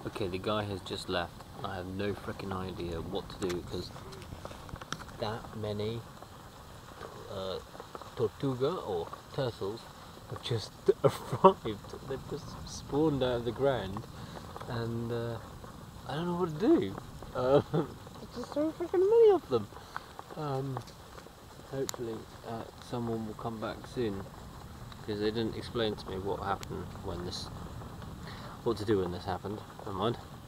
Okay, the guy has just left. I have no freaking idea what to do because that many tortuga or turtles have just arrived. They've just spawned out of the ground, and I don't know what to do. There's just so freaking many of them. Hopefully, someone will come back soon because they didn't explain to me what happened when what to do when this happened. Never mind.